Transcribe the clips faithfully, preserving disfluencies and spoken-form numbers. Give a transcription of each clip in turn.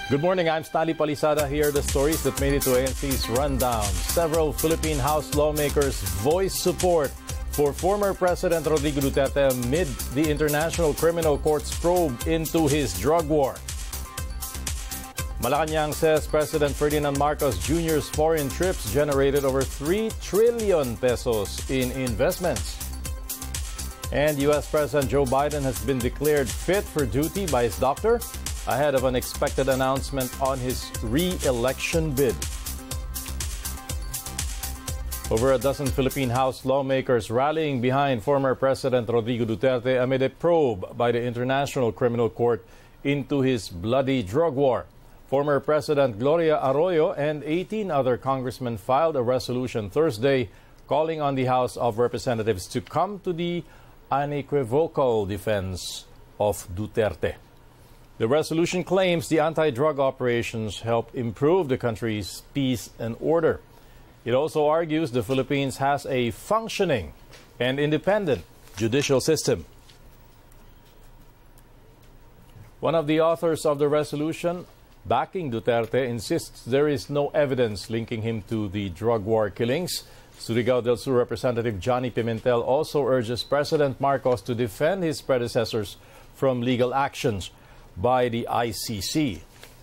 Good morning, I'm Stanley Palisada. Here are the stories that made it to A N C's Rundown. Several Philippine House lawmakers voiced support for former President Rodrigo Duterte amid the International Criminal Court's probe into his drug war. Malacanang says President Ferdinand Marcos Junior's foreign trips generated over three trillion pesos in investments. And U S President Joe Biden has been declared fit for duty by his doctor ahead of an expected announcement on his re-election bid. Over a dozen Philippine House lawmakers rallying behind former President Rodrigo Duterte amid a probe by the International Criminal Court into his bloody drug war. Former President Gloria Arroyo and eighteen other congressmen filed a resolution Thursday calling on the House of Representatives to come to the unequivocal defense of Duterte. The resolution claims the anti-drug operations help improve the country's peace and order. It also argues the Philippines has a functioning and independent judicial system. One of the authors of the resolution, backing Duterte, insists there is no evidence linking him to the drug war killings. Surigao del Sur Representative Johnny Pimentel also urges President Marcos to defend his predecessors from legal actions by the I C C.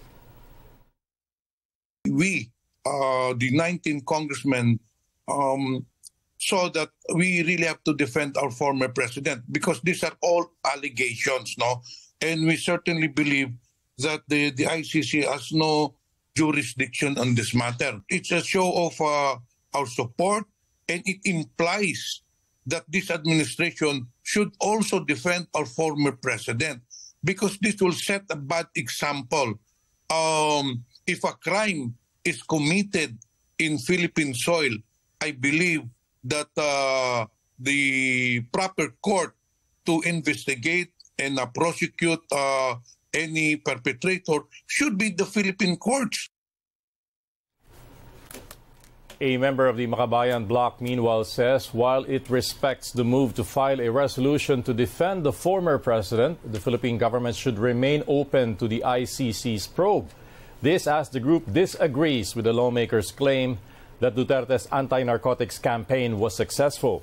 We, uh, the nineteen congressmen, um, saw that we really have to defend our former president because these are all allegations, no? And we certainly believe that the, the I C C has no jurisdiction on this matter. It's a show of uh, our support, and it implies that this administration should also defend our former president, because this will set a bad example. Um, if a crime is committed in Philippine soil, I believe that uh, the proper court to investigate and uh, prosecute uh, any perpetrator should be the Philippine courts. A member of the Makabayan bloc, meanwhile, says while it respects the move to file a resolution to defend the former president, the Philippine government should remain open to the I C C's probe. This as the group disagrees with the lawmakers' claim that Duterte's anti-narcotics campaign was successful.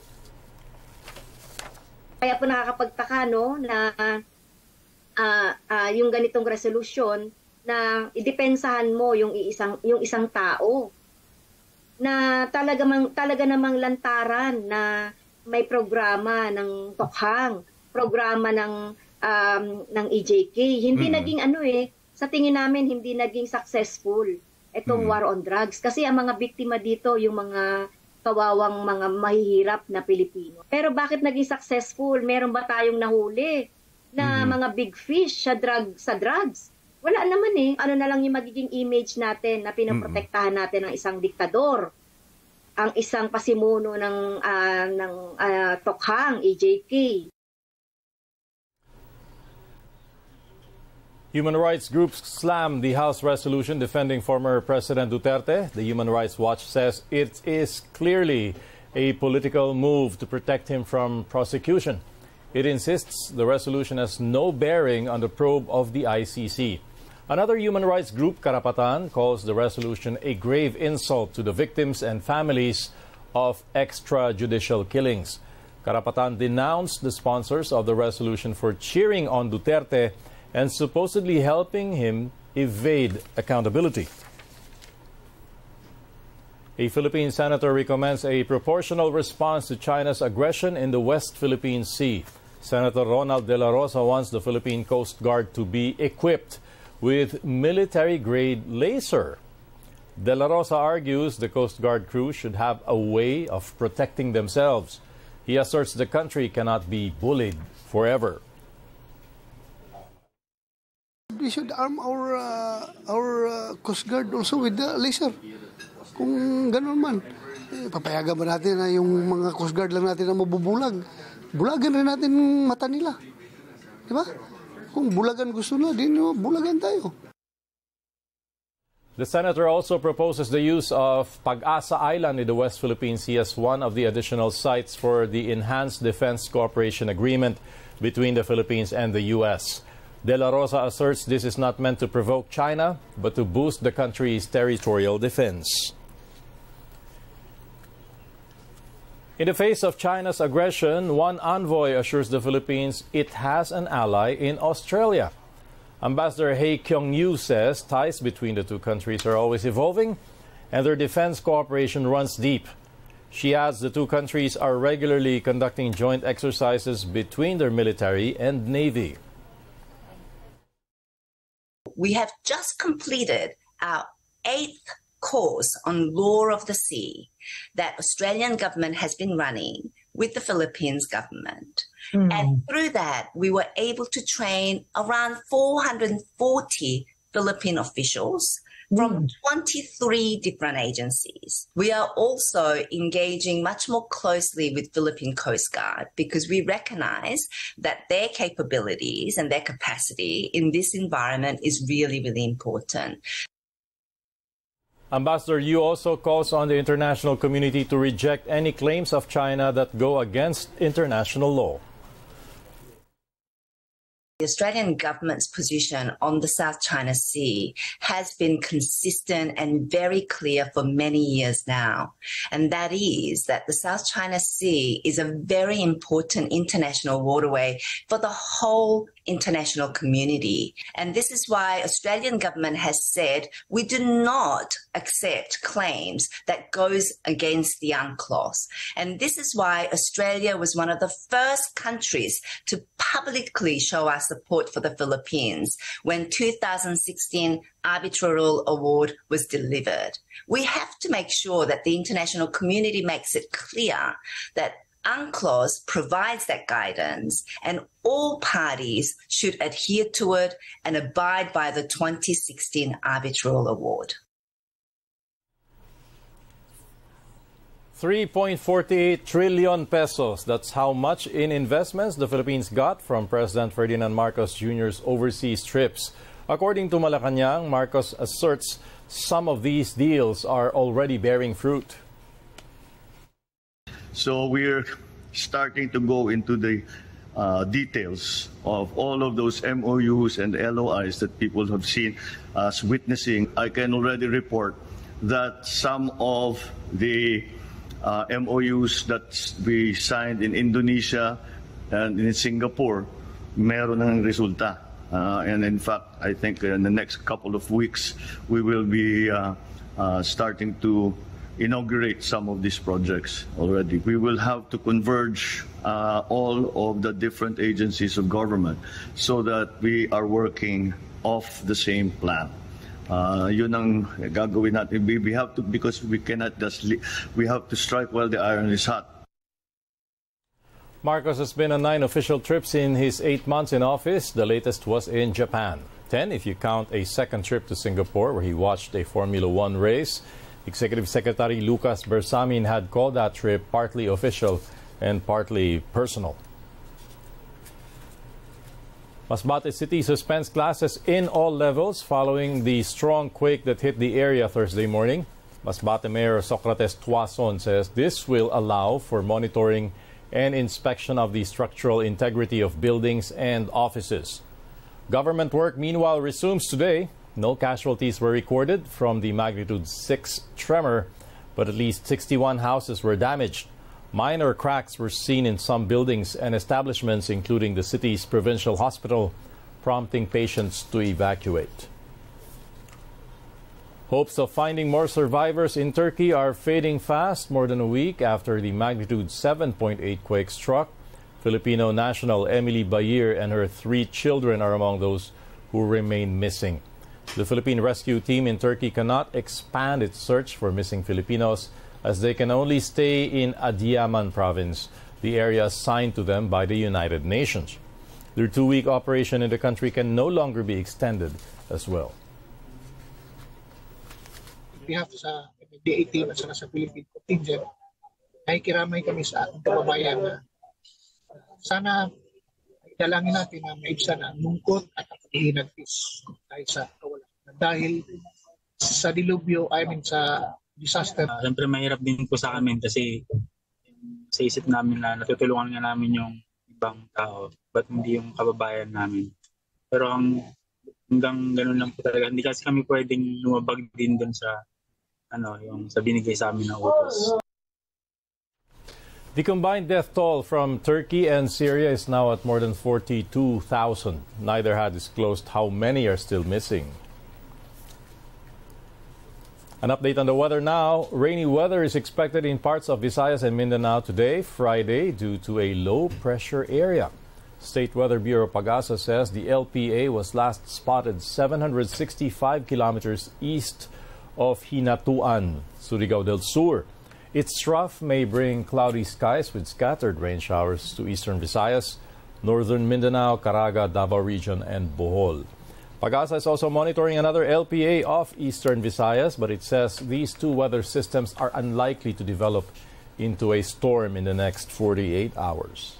Kaya po nakakapagtaka, no, na uh, uh, yung ganitong resolusyon na idepensahan mo yung isang, yung isang tao na talaga, mang, talaga namang lantaran na may programa ng tokhang, programa ng, um, ng E J K. Hindi mm. naging ano eh, sa tingin namin hindi naging successful itong mm. war on drugs. Kasi ang mga biktima dito, yung mga kawawang mga mahihirap na Pilipino. Pero bakit naging successful? Meron ba tayong nahuli na mm. mga big fish sa, drug, sa drugs? Wala naman eh. Ano na lang yung magiging image natin na pinaprotektahan natin ng isang diktador, ang isang pasimuno ng, uh, ng uh, tokhang, E J K. Human rights groups slammed the House resolution defending former President Duterte. The Human Rights Watch says it is clearly a political move to protect him from prosecution. It insists the resolution has no bearing on the probe of the I C C. Another human rights group, Karapatan, calls the resolution a grave insult to the victims and families of extrajudicial killings. Karapatan denounced the sponsors of the resolution for cheering on Duterte and supposedly helping him evade accountability. A Philippine senator recommends a proportional response to China's aggression in the West Philippine Sea. Senator Ronald De La Rosa wants the Philippine Coast Guard to be equipped with military-grade laser. De La Rosa argues the Coast Guard crew should have a way of protecting themselves. He asserts the country cannot be bullied forever. We should arm our uh, our uh, Coast Guard also with the laser. Kung ganun man, eh, papayagan ba natin na yung mga Coast Guard lang natin na mabubulag? Bulagan rin natin mata nila. Diba? Kung bulagan gusto na, din bulagan tayo. The senator also proposes the use of Pag-asa Island in the West Philippine Sea as one of the additional sites for the Enhanced Defense Cooperation Agreement between the Philippines and the U S. De La Rosa asserts this is not meant to provoke China, but to boost the country's territorial defense. In the face of China's aggression, one envoy assures the Philippines it has an ally in Australia. Ambassador Hei Kyung-yu says ties between the two countries are always evolving and their defense cooperation runs deep. She adds the two countries are regularly conducting joint exercises between their military and navy. We have just completed our eighth course on law of the sea that Australian government has been running with the Philippines government. Mm. And through that, we were able to train around four hundred forty Philippine officials from twenty-three different agencies. We are also engaging much more closely with Philippine Coast Guard because we recognize that their capabilities and their capacity in this environment is really, really important. Ambassador Yu also calls on the international community to reject any claims of China that go against international law. The Australian government's position on the South China Sea has been consistent and very clear for many years now. And that is that the South China Sea is a very important international waterway for the whole international community. And this is why Australian government has said we do not accept claims that goes against the UNCLOS. And this is why Australia was one of the first countries to publicly show our support for the Philippines when two thousand sixteen Arbitral Award was delivered. We have to make sure that the international community makes it clear that UNCLOS provides that guidance and all parties should adhere to it and abide by the twenty sixteen Arbitral Award. three point four eight trillion pesos. That's how much in investments the Philippines got from President Ferdinand Marcos Junior's overseas trips. According to Malacanang, Marcos asserts some of these deals are already bearing fruit. So we're starting to go into the uh, details of all of those M O Us and L O Is that people have seen us witnessing. I can already report that some of the uh, M O Us that we signed in Indonesia and in Singapore, meron ng resulta. Uh, and in fact, I think in the next couple of weeks, we will be uh, uh, starting to inaugurate some of these projects already. We will have to converge uh, all of the different agencies of government so that we are working off the same plan. Uh, yun ang gagawin natin. We, we have to, because we cannot just, we have to strike while the iron is hot. Marcos has been on nine official trips in his eight months in office. The latest was in Japan. Ten if you count a second trip to Singapore where he watched a Formula One race. Executive Secretary Lucas Bersamin had called that trip partly official and partly personal. Masbate City suspends classes in all levels following the strong quake that hit the area Thursday morning. Masbate Mayor Socrates Tuason says this will allow for monitoring and inspection of the structural integrity of buildings and offices. Government work, meanwhile, resumes today. No casualties were recorded from the magnitude six tremor, but at least sixty-one houses were damaged. Minor cracks were seen in some buildings and establishments, including the city's provincial hospital, prompting patients to evacuate. Hopes of finding more survivors in Turkey are fading fast more than a week after the magnitude seven point eight quake struck. Filipino national Emily Bayir and her three children are among those who remain missing. The Philippine rescue team in Turkey cannot expand its search for missing Filipinos as they can only stay in Adiyaman province, the area assigned to them by the United Nations. Their two-week operation in the country can no longer be extended as well. We have sa M M D A team at saka sa Philippine contingent, nakikiramay kami sa ating kababayan na sana dalangin natin na maibsan ang lungkot at ang paghihinagpis dahil sa kawalan. Dahil sa dilubyo, I mean sa disaster. Uh, Siyempre mahirap din po sa amin kasi sa isip namin na natutulungan nga namin yung ibang tao, but hindi yung kababayan namin. Pero ang hanggang ganun lang po talaga. Hindi kasi kami pwedeng lumabag din dun sa ano, yung sa binigay sa amin na utos. The combined death toll from Turkey and Syria is now at more than forty-two thousand. Neither had disclosed how many are still missing. An update on the weather now. Rainy weather is expected in parts of Visayas and Mindanao today, Friday, due to a low-pressure area. State Weather Bureau Pagasa says the L P A was last spotted seven hundred sixty-five kilometers east of Hinatuan, Surigao del Sur. Its trough may bring cloudy skies with scattered rain showers to eastern Visayas, northern Mindanao, Caraga, Davao Region, and Bohol. Pagasa is also monitoring another L P A off eastern Visayas, but it says these two weather systems are unlikely to develop into a storm in the next forty-eight hours.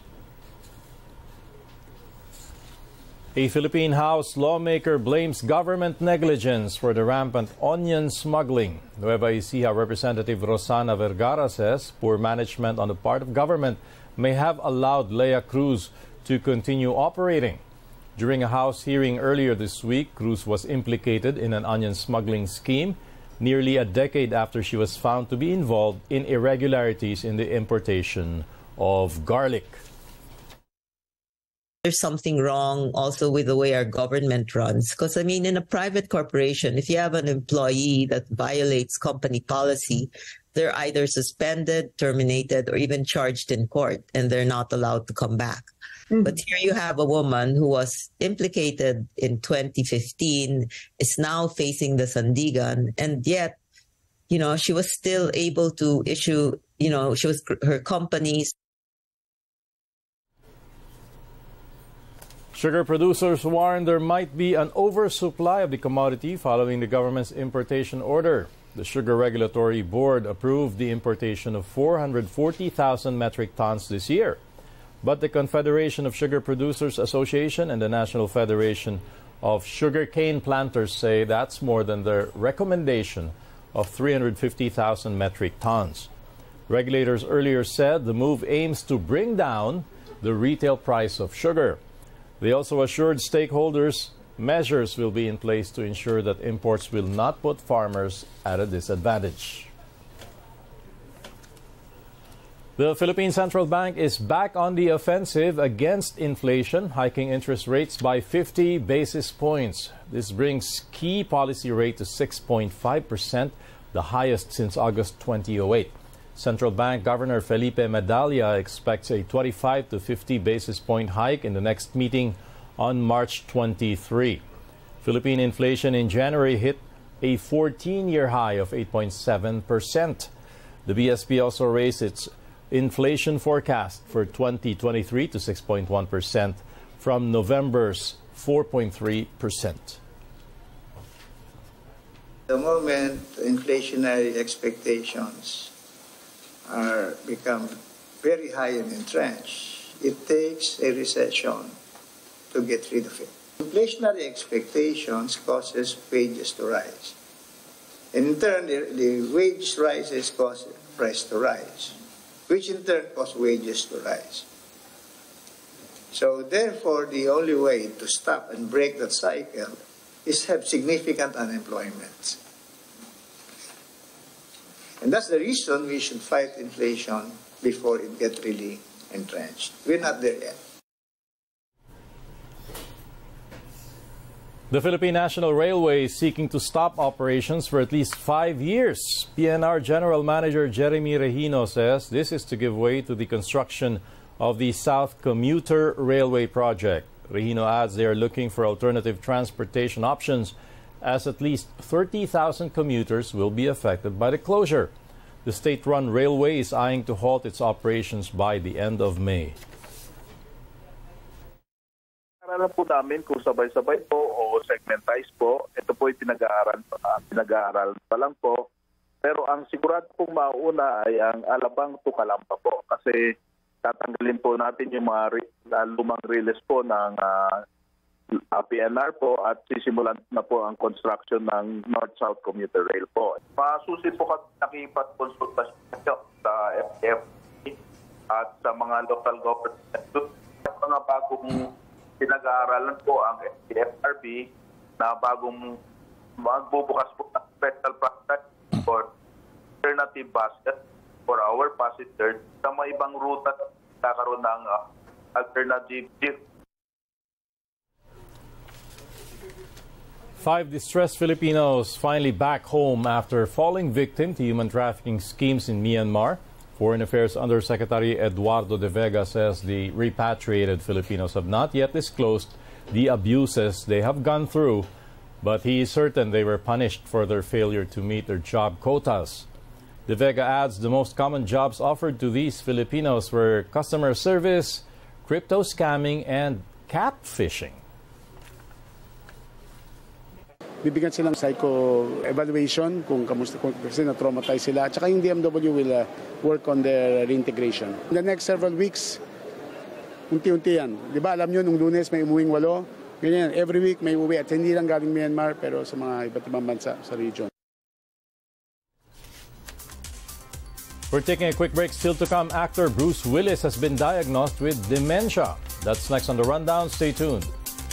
A Philippine House lawmaker blames government negligence for the rampant onion smuggling. Nueva Ecija Representative Rosana Vergara says poor management on the part of government may have allowed Lea Cruz to continue operating. During a House hearing earlier this week, Cruz was implicated in an onion smuggling scheme nearly a decade after she was found to be involved in irregularities in the importation of garlic. There's something wrong also with the way our government runs. Because, I mean, in a private corporation, if you have an employee that violates company policy, they're either suspended, terminated, or even charged in court, and they're not allowed to come back. Mm-hmm. But here you have a woman who was implicated in twenty fifteen, is now facing the Sandigan, and yet, you know, she was still able to issue, you know, she was her companies. Sugar producers warn there might be an oversupply of the commodity following the government's importation order. The Sugar Regulatory Board approved the importation of four hundred forty thousand metric tons this year. But the Confederation of Sugar Producers Association and the National Federation of Sugarcane Planters say that's more than their recommendation of three hundred fifty thousand metric tons. Regulators earlier said the move aims to bring down the retail price of sugar. They also assured stakeholders measures will be in place to ensure that imports will not put farmers at a disadvantage. The Philippine Central Bank is back on the offensive against inflation, hiking interest rates by fifty basis points. This brings key policy rate to six point five percent, the highest since August twenty oh eight. Central Bank Governor Felipe Medalla expects a twenty-five to fifty basis point hike in the next meeting on March twenty-third. Philippine inflation in January hit a fourteen-year high of eight point seven percent. The B S P also raised its inflation forecast for twenty twenty-three to six point one percent from November's four point three percent. The moment inflationary expectations are become very high and entrenched, it takes a recession to get rid of it. Inflationary expectations causes wages to rise. And in turn, the, the wage rises cause price to rise, which in turn cause wages to rise. So therefore, the only way to stop and break that cycle is have significant unemployment. And that's the reason we should fight inflation before it gets really entrenched. We're not there yet. The Philippine National Railway is seeking to stop operations for at least five years. P N R General Manager Jeremy Regino says this is to give way to the construction of the South Commuter Railway project. Regino adds they are looking for alternative transportation options as at least thirty thousand commuters will be affected by the closure. The state-run railway is eyeing to halt its operations by the end of May. Alam po namin kung sabay-sabay po o segmentized po. Ito po ay pinag-aaral, uh, pinag-aaral pa lang po. Pero ang sigurado pong mauna ay ang Alabang to Calamba po. Kasi tatanggalin po natin yung mga uh, lumang release po ng uh, Uh, P N R po at sisimulan na po ang construction ng North-South Commuter Rail po. Masusi po kami nakipag-konsultasyon sa F F at sa mga local government. Mga bagong pinag-aaralan po ang F R B na bagong magbubukas po ng special process for alternative buses for our passengers sa mga ibang ruta kakaroon ng uh, alternative. Five distressed Filipinos finally back home after falling victim to human trafficking schemes in Myanmar. Foreign Affairs Undersecretary Eduardo De Vega says the repatriated Filipinos have not yet disclosed the abuses they have gone through, but he is certain they were punished for their failure to meet their job quotas. De Vega adds the most common jobs offered to these Filipinos were customer service, crypto scamming, and catfishing. Bibigyan silang psycho-evaluation kung kamusta, kung kasi na-traumatize sila. At saka yung D M W will uh, work on their reintegration. In the next several weeks, unti-unti yan. Di ba, alam nyo, nung Lunes may umuwing walo. Ganyan, every week may umuwi. At hindi lang galing Myanmar, pero sa mga iba't ibang bansa sa region. We're taking a quick break. Still to come, actor Bruce Willis has been diagnosed with dementia. That's next on The Rundown. Stay tuned.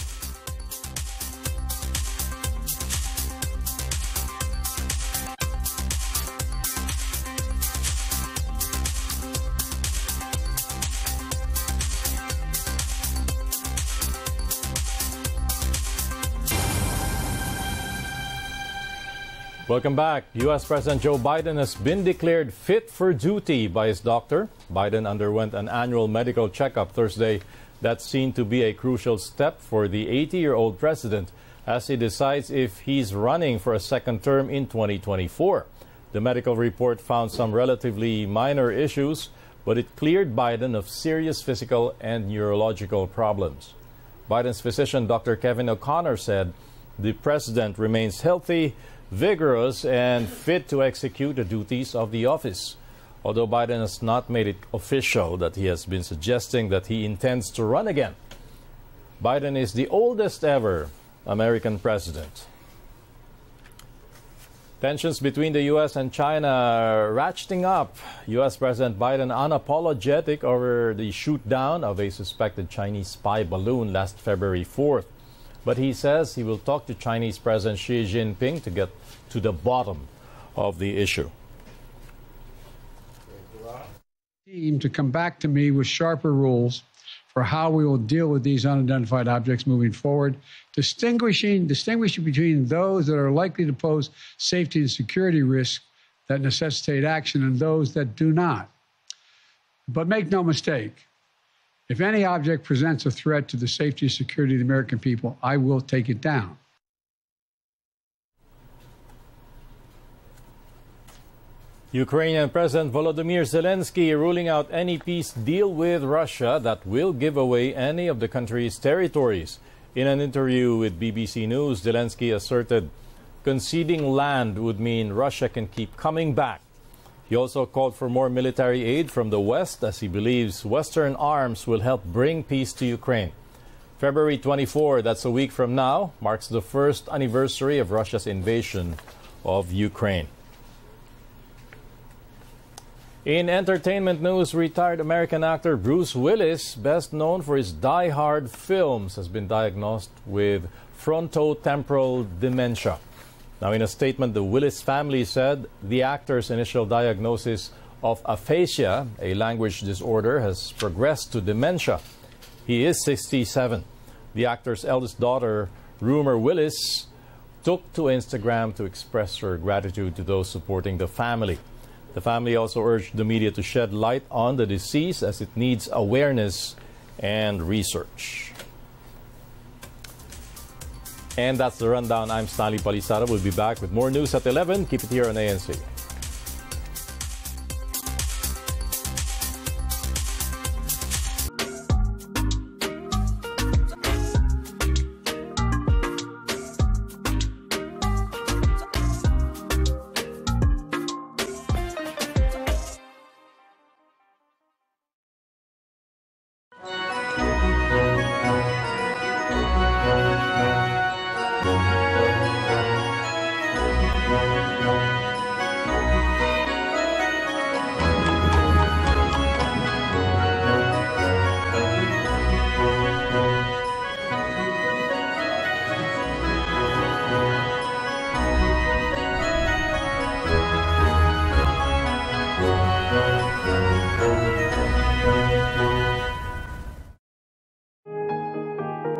Welcome back. U S President Joe Biden has been declared fit for duty by his doctor. Biden underwent an annual medical checkup Thursday that's seen to be a crucial step for the eighty-year-old president as he decides if he's running for a second term in twenty twenty-four. The medical report found some relatively minor issues, but it cleared Biden of serious physical and neurological problems. Biden's physician, Doctor Kevin O'Connor, said the president remains healthy, vigorous, and fit to execute the duties of the office. Although Biden has not made it official that he has been suggesting that he intends to run again. Biden is the oldest ever American president. Tensions between the U S and China are ratcheting up. U S President Biden unapologetic over the shoot down of a suspected Chinese spy balloon last February fourth. But he says he will talk to Chinese President Xi Jinping to get to the bottom of the issue. Team to come back to me with sharper rules for how we will deal with these unidentified objects moving forward, distinguishing distinguishing between those that are likely to pose safety and security risks that necessitate action and those that do not. But make no mistake, if any object presents a threat to the safety and security of the American people, I will take it down. Ukrainian President Volodymyr Zelensky ruling out any peace deal with Russia that will give away any of the country's territories. In an interview with B B C News, Zelensky asserted conceding land would mean Russia can keep coming back. He also called for more military aid from the West as he believes Western arms will help bring peace to Ukraine. February twenty-fourth, that's a week from now, marks the first anniversary of Russia's invasion of Ukraine. In entertainment news, retired American actor Bruce Willis, best known for his Die Hard films, has been diagnosed with frontotemporal dementia. Now, in a statement, the Willis family said the actor's initial diagnosis of aphasia, a language disorder, has progressed to dementia. He is sixty-seven. The actor's eldest daughter, Rumer Willis, took to Instagram to express her gratitude to those supporting the family. The family also urged the media to shed light on the disease as it needs awareness and research. And that's the rundown. I'm Stanley Palisara. We'll be back with more news at eleven. Keep it here on A N C.